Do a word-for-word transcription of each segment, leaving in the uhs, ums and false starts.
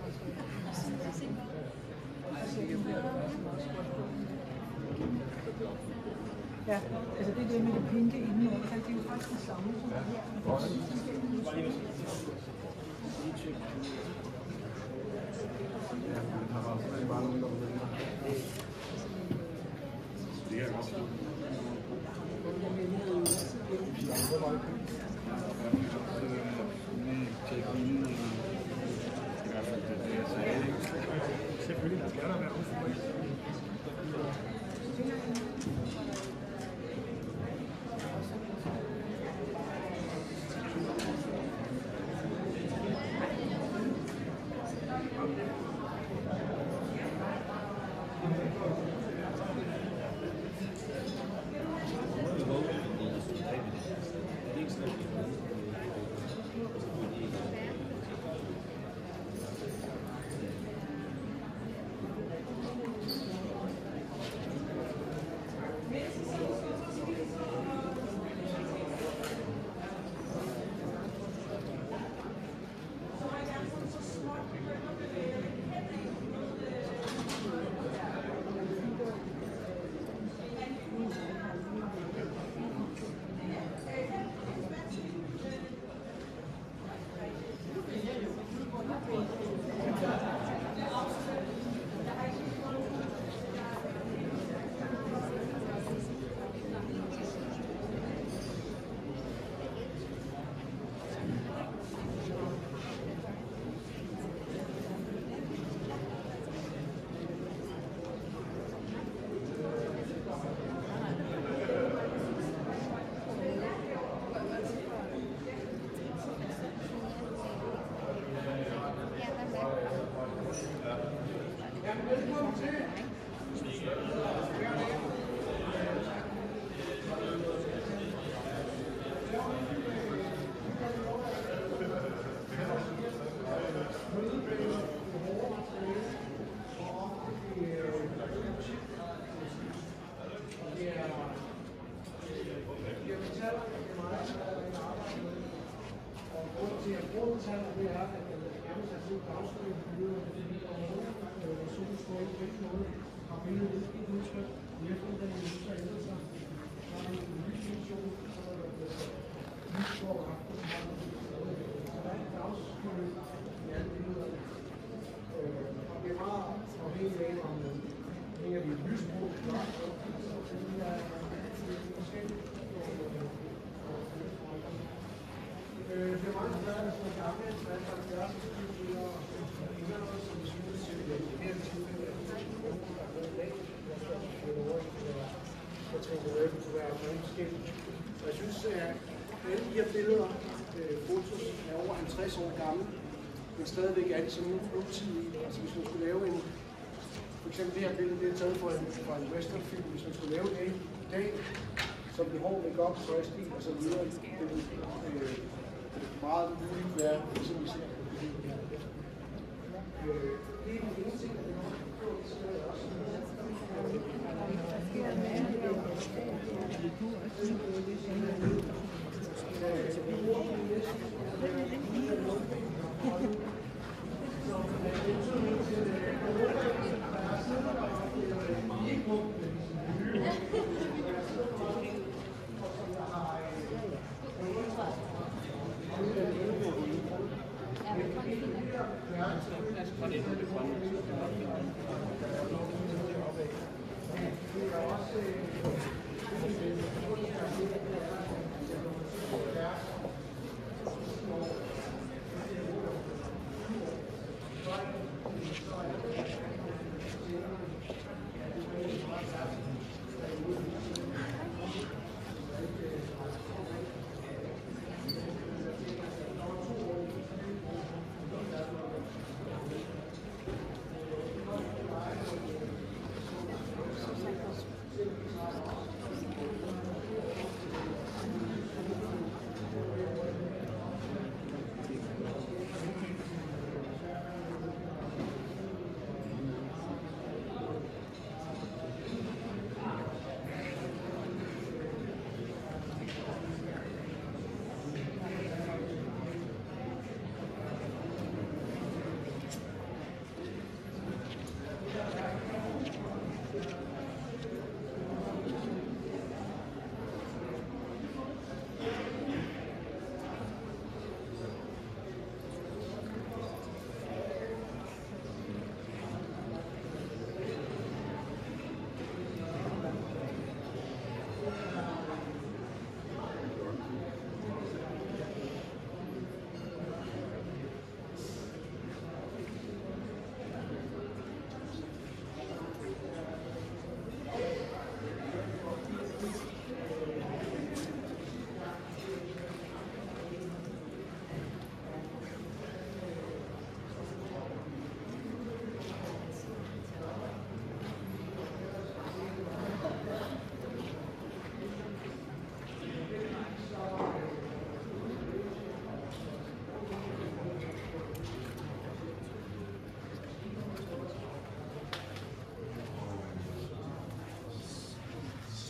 Ja, altså det der med det pinke indenunder, det er jo faktisk det samme som her. Det er godt. Selvfølgelig, der skal der være udfordring. Jeg synes, at alle de her billeder, fotos er over halvtreds år gamle, men stadigvæk er de sådan nutidige. Altså hvis man skulle lave en, for eksempel det her billede, det er taget fra en, fra en westernfilm, hvis man skulle lave det i dag, som det hård make-up, tøjstil og så videre, det vil øh, meget muligt være, som vi ser på det her. Øh, det er den ene ting, at det er gjort, så er det også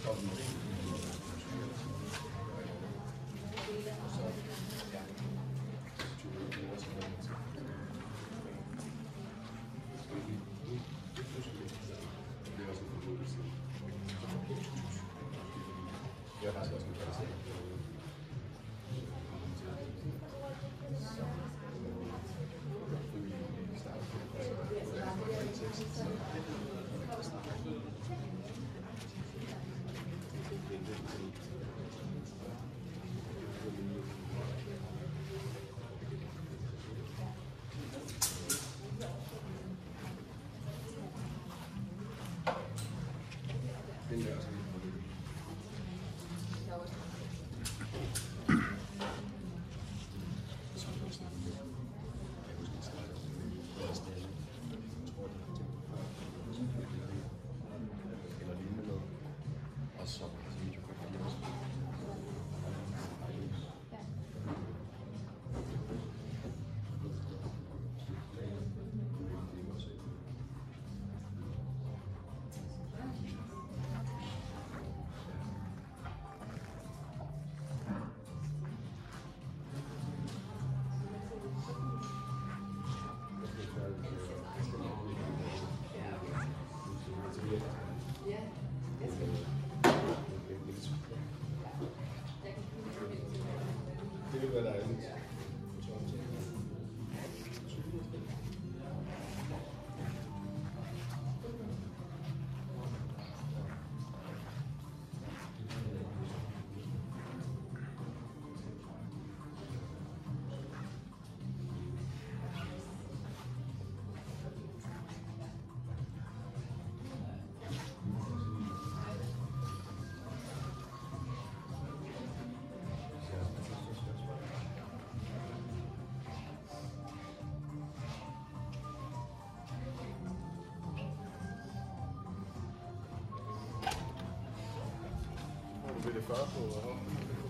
Vil det fyrre på hånden?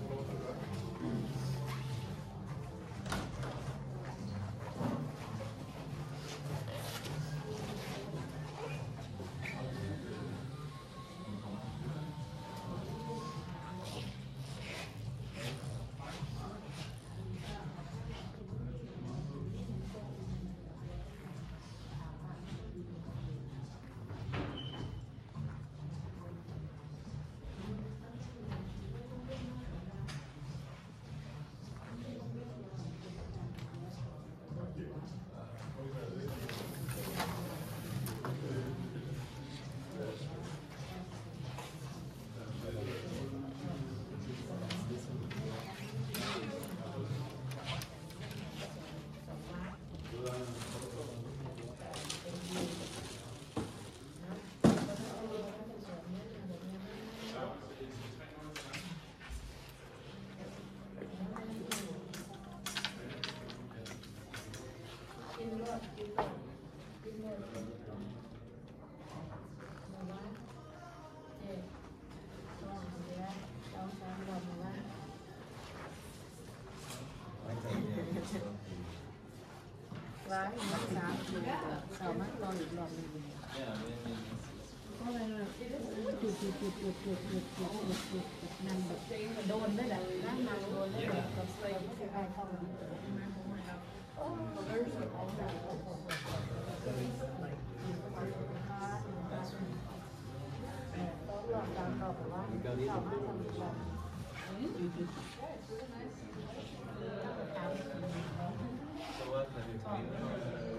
Vái nó sao sao mắt lo được lo được. Có đây là chuột chuột chuột chuột chuột chuột chuột chuột chuột nằm bật đôn đấy là nó nằm đôn đấy là có xoay có cái vai không. So what have you